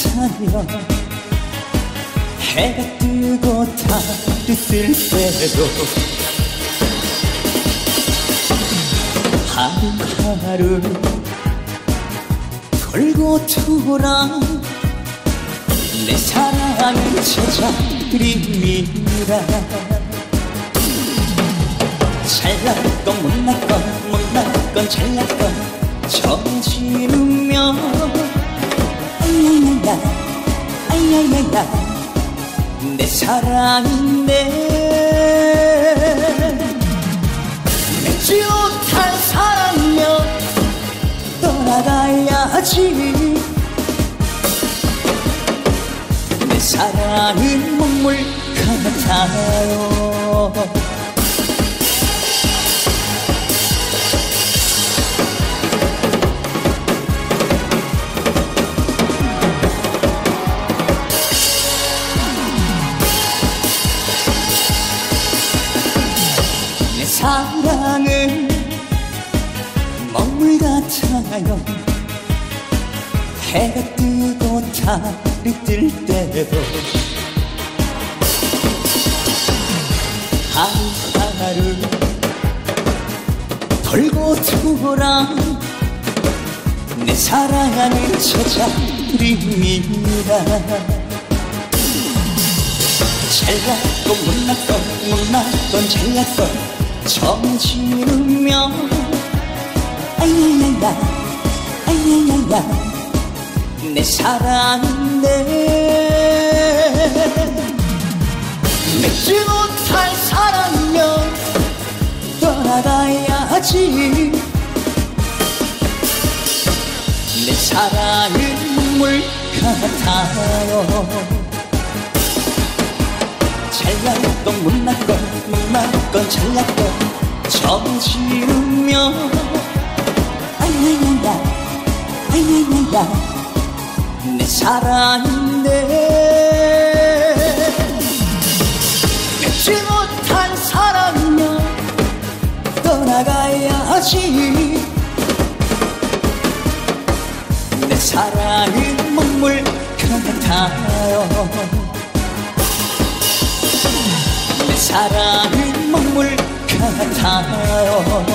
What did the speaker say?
같아요. 해가 뜨고 달이 뜰 때도 하루하루 돌고 돌아 내 사랑을 찾아드립니다. 잘났건 못났건 못났건 잘났건 정지르며 아야야야 아야야야 내 사랑인데 맺지 못한 사랑이면 떠나가야지. 내 사랑은 먹물 같아요. 내 사랑은 먹물 같아요. 해가 뜨고 달이 뜰 때도 하루하루 돌고 돌아 내 사랑을 찾아드립니다. 잘났건 못났건 못났건 잘났건 정지르며 아야야야 아야야야 내 사랑인데 맺지 못할 사랑이면 떠나가야지. 내 사랑은 눈물 같아요. 잘났건 못났건 못났건 잘났건 정지르며 아야야야 아야야야 내 사랑인데 맺지 못한 사랑이면 떠나가야지. 내 사랑은 먹물 같아요. 내 사랑은 먹물 같아요.